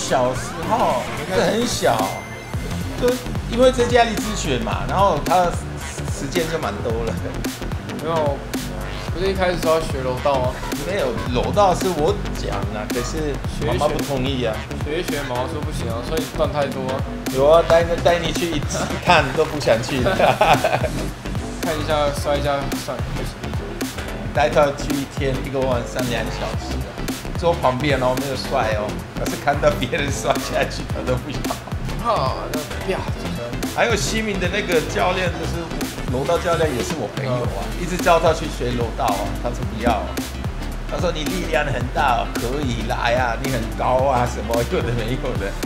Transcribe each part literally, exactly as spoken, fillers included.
小时候，这很小，就因为在家里自学嘛，然后他时间就蛮多了。 没有，不是一开始说要学柔道吗？ 没有，柔道是我讲啊，可是妈妈不同意啊。 学一学，妈妈说不行啊，所以断太多、啊。 有啊，带带你去一次看都不想去。 看一下摔一下算了，不行。 带他去一天一个晚上两小时、啊，坐旁边哦，没有摔哦，要是看到别人摔下去，他都不要。 哈，那啪！ 还有西敏的那个教练，就是柔道教练，也是我朋友啊，一直叫他去学柔道啊，他说不要、啊。他说你力量很大、哦，可以来啊，你很高啊，什么有的没有的。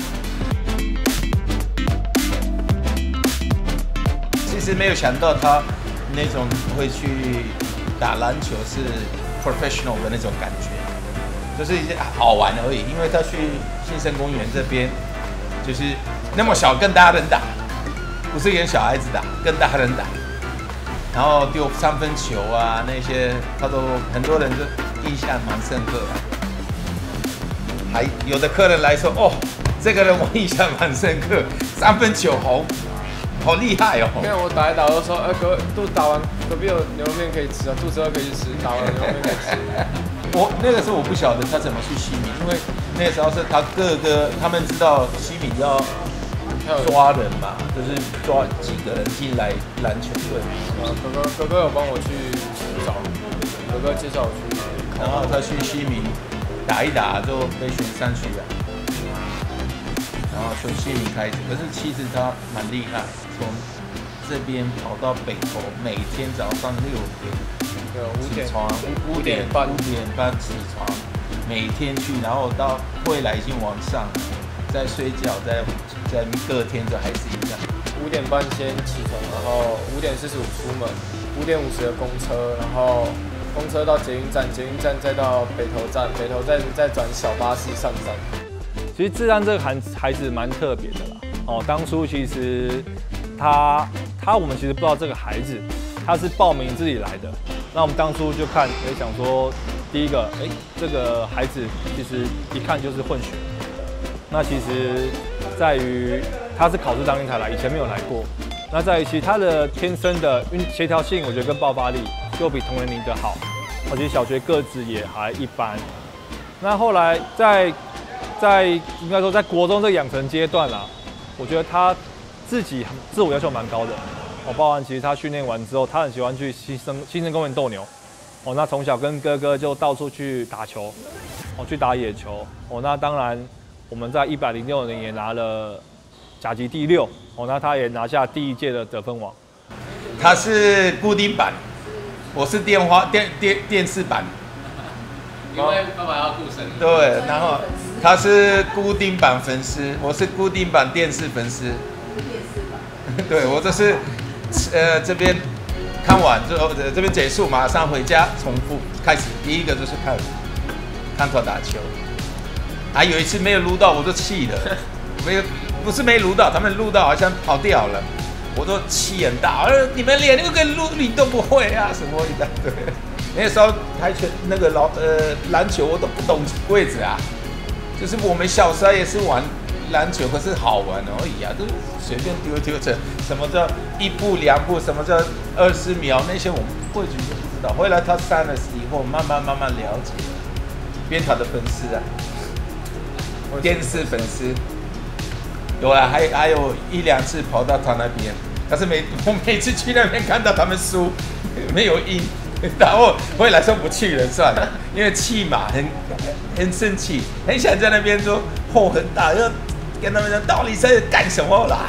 其实没有想到他那种会去打篮球是 professional 的那种感觉，就是一些好玩而已。因为他去新生公园这边，就是那么小跟大人打，不是跟小孩子打，跟大人打。然后丢三分球啊，那些他都很多人就印象蛮深刻的。还有的客人来说，哦，这个人我印象蛮深刻，三分球好好厉害哦。 因为我打一打都说，哎、呃，隔都打完，隔壁有牛肉面可以吃啊，肚子饿可以去吃，打完牛肉面可以吃。 我那个时候我不晓得他怎么去西敏，因为那个时候是他哥哥他们知道西敏要抓人嘛，就是抓几个人进来篮球队。 啊，哥哥哥哥有帮我去找，哥哥介绍我去， 然后他去西敏打一打就被选上去了，然后从西敏开始。可是其实他蛮厉害，从这边跑到北投，每天早上六点起床，五五点半五点半起床，每天去，然后到回来已经晚上了，再睡觉，再再隔天就还是一样。 五点半先起床，然后五点四十五出门，五点五十的公车，然后公车到捷运站，捷运站再到北投站，北投站再转小巴士上站。 其实志安这个孩孩子蛮特别的啦。哦，当初其实他他我们其实不知道这个孩子他是报名自己来的。那我们当初就看，也想说，第一个，哎，这个孩子其实一看就是混血。那其实在于他是考试当天才来，以前没有来过。那在于其实他的天生的运协调性，我觉得跟爆发力就比同年龄的好，而且小学个子也还一般。那后来在在应该说在国中这个养成阶段啦，我觉得他自己自我要求蛮高的。哦，包含其实他训练完之后，他很喜欢去新生新生公园斗牛。哦，那从小跟哥哥就到处去打球，哦，去打野球。哦，那当然我们在一百零六年也拿了甲级第六。哦，那他也拿下第一届的得分王。 他是固定版，我是电话电电电视版。 因为爸爸要顾生意。 对，然后他是固定版粉丝，我是固定版电视粉丝。对，我这是。呃，这边看完之后，这边结束，马上回家重复开始。第一个就是看看他打球，还有一次没有录到，我就气了。没有，不是没录到，他们录到好像跑掉了，我都气很大。呃，你们连那个录你都不会啊，什么一大堆。那时候跆拳那个老呃篮球我都不懂规则啊，就是我们小时候也是玩。篮球可是好玩而已啊，都随便丢丢着。什么叫一步两步？什么叫二十秒？那些我们过去就不知道。后来他上了以后，慢慢慢慢了解，变他的粉丝啊，电视粉丝。有啊，还还有一两次跑到他那边，但是每我每次去那边看到他们输，没有赢，然后后来说不去了算了，因为气嘛，很很生气，很想在那边说火很大，要。跟他们说到底在干什么啦？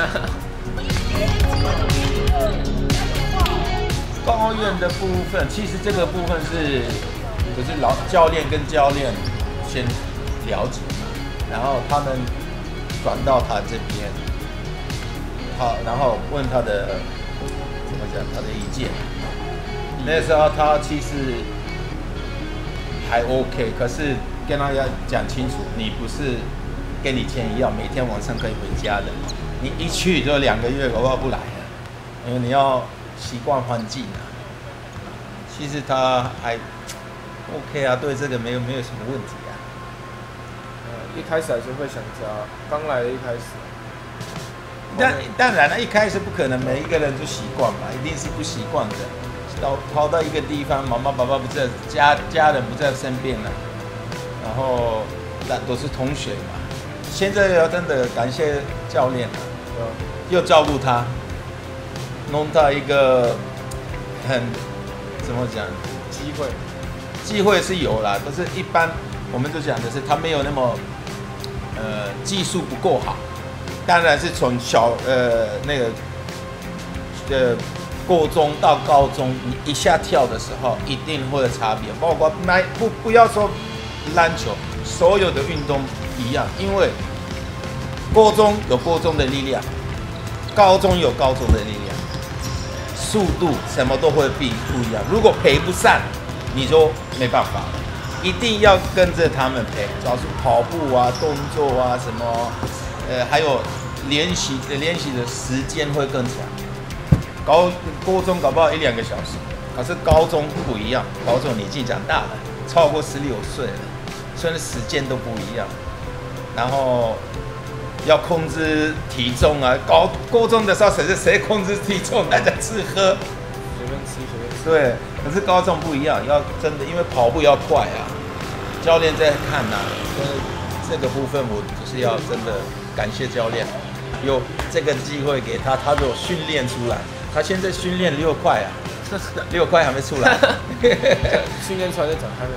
抱怨的部分，其实这个部分是，就是老教练跟教练先了解嘛，然后他们转到他这边，好，然后问他的怎么讲他的意见。那时候他其实还 OK， 可是跟他要讲清楚，你不是。跟你钱一样，每天晚上可以回家的。你一去就两个月，搞不好不来了，因为你要习惯环境啊。其实他还 OK 啊，对这个没有没有什么问题啊。 一开始还是会想加，刚来的一开始。 但当然了，一开始不可能每一个人都习惯嘛，一定是不习惯的。到跑到一个地方，妈妈爸爸不在，家家人不在身边了，然后那都是同学嘛。现在要真的感谢教练了，又照顾他，弄到一个很怎么讲机会， 机会是有啦，但是一般我们都讲的是他没有那么呃技术不够好。当然是从小呃那个呃。国中到高中，你一下跳的时候一定会有差别，包括买不不要说篮球，所有的运动一样，因为国中有国中的力量，高中有高中的力量，速度什么都会不不一样。如果陪不上，你就没办法了，一定要跟着他们陪，主要是跑步啊、动作啊什么，呃，还有练习练习的时间会更长。高高中搞不好一两个小时，可是高中不一样，高中年纪长大了，超过十六岁了，所以时间都不一样。然后要控制体重啊，高高中的时候谁是谁控制体重，大家吃喝， 随便吃随便吃。 对，可是高中不一样，要真的因为跑步要快啊，教练在看呐、啊，所以这个部分我就是要真的感谢教练，有这个机会给他，他就训练出来。他现在训练六块啊，六块还没出来， 训练出来再讲还没。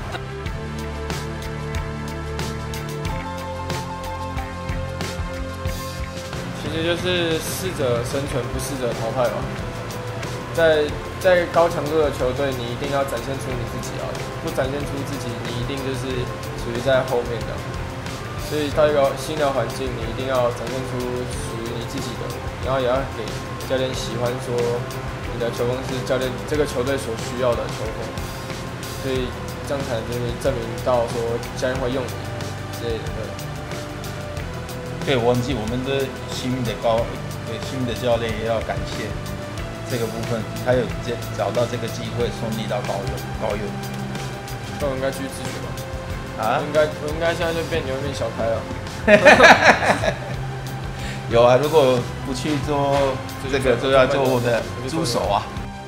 其实就是适者生存，不适者淘汰嘛。在在高强度的球队，你一定要展现出你自己啊！不展现出自己，你一定就是属于在后面的。所以到一个新的环境，你一定要展现出属于你自己的，然后也要给教练喜欢说你的球风是教练这个球队所需要的球风，所以这样才能就是证明到说教练会用你之类的。 对，忘记我们的新的高，对新的教练也要感谢这个部分，他有这找到这个机会送你到高优高优。 那我应该去自学吧？ 啊？ 应该我应该现在就变牛变小开了。 有啊，如果不去做这个，就要做我的助手啊。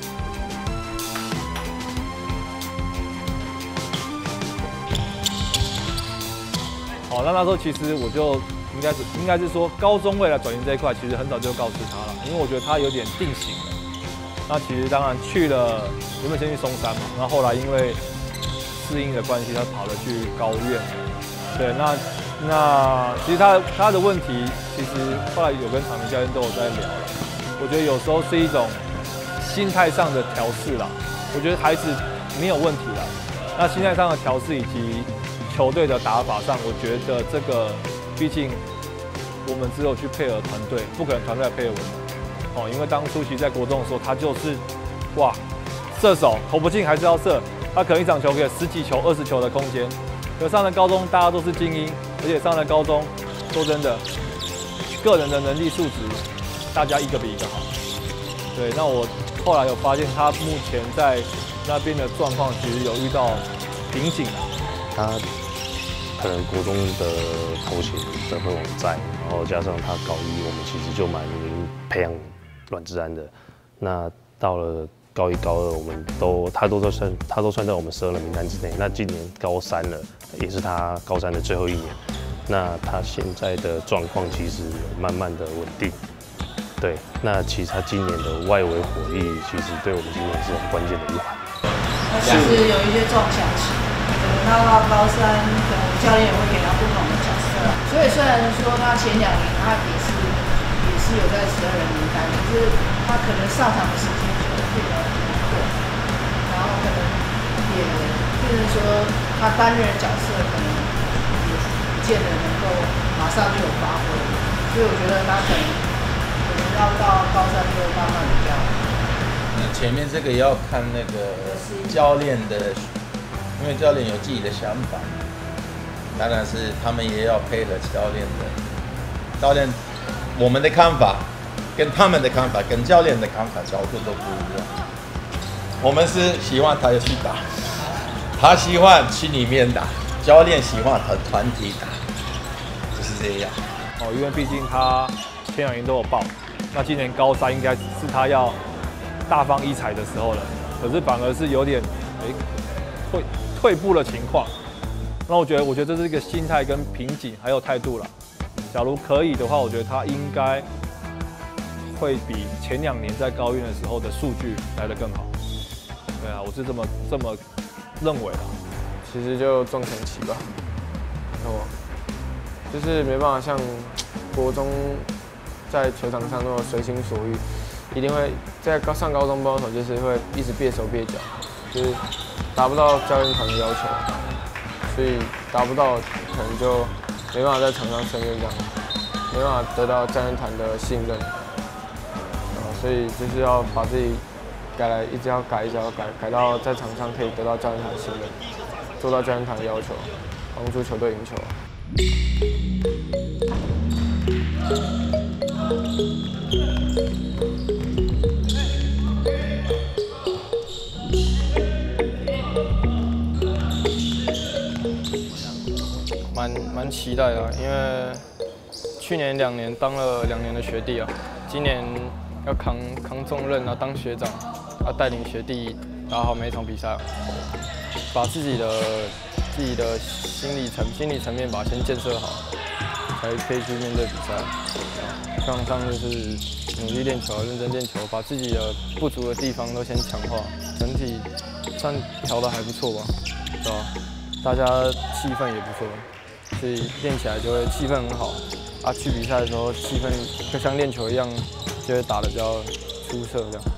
好，那那时候其实我就应该是应该是说，高中未来转型这一块，其实很早就告知他了，因为我觉得他有点定型了。那其实当然去了，原本先去松山嘛，然后后来因为适应的关系，他跑了去高院。对，那。那其实他他的问题，其实后来有跟场明教练都有在聊了。我觉得有时候是一种心态上的调试啦。我觉得孩子没有问题啦。那心态上的调试以及球队的打法上，我觉得这个毕竟我们只有去配合团队，不可能团队来配合我们。哦，因为当初其实在国中的时候，他就是哇，射手投不进还是要射，他可能一场球给十几球、二十球的空间。可上了高中，大家都是精英，而且上了高中，说真的，个人的能力素质，大家一个比一个好。对，那我后来有发现，他目前在那边的状况，其实有遇到瓶颈了。 他可能国中的头衔的会往在，然后加上他高一，我们其实就蛮培养阮智安的。那到了高一、高二，我们都他都都算他都算在我们十二人名单之内。那今年高三了，也是他高三的最后一年。那他现在的状况其实慢慢的稳定。对，那其实他今年的外围火力，其实对我们今年是很关键的一环。 那其实有一些撞墙期，可能他到高三，可能教练也会给他不同的角色。所以虽然说他前两年他也是也是有在十二人名单，可是他可能上场的时间就变得很短，然后可能也变成说他担任的角色可能也不见得能够马上就有发挥，所以我觉得他可能可能要到高三就慢慢比较。 前面这个也要看那个教练的，因为教练有自己的想法，当然是他们也要配合教练的。教练，我们的看法跟他们的看法跟教练的看法角度都不一样。我们是希望他要去打，他喜欢去里面打，教练喜欢和团体打。 这样。 哦，因为毕竟他前两年都有报，那今年高三应该是他要大放异彩的时候了，可是反而是有点哎、欸、退退步的情况。那我觉得，我觉得这是一个心态跟瓶颈，还有态度啦。假如可以的话，我觉得他应该会比前两年在高院的时候的数据来得更好。对啊，我是这么这么认为的。 其实就重前期吧，哦，就是没办法像国中在球场上那么随心所欲，一定会在高上高中包手就是会一直蹩手蹩脚，就是达不到教练团的要求，所以达不到可能就没办法在场上胜任这样，没办法得到教练团的信任，啊，所以就是要把自己改来，一直要改，一直要改，改到在场上可以得到教练团的信任。做到教练团的要求，帮助球队赢球。蛮蛮期待的，因为去年两年当了两年的学弟啊，今年要扛扛重任啊，当学长，要带领学弟打好每一场比赛。把自己的自己的心理层心理层面把先建设好，才可以去面对比赛。场上就是努力练球，认真练球，把自己的不足的地方都先强化，整体算调得还不错吧，对吧？大家气氛也不错，所以练起来就会气氛很好。啊，去比赛的时候气氛就像练球一样，就会打得比较出色这样。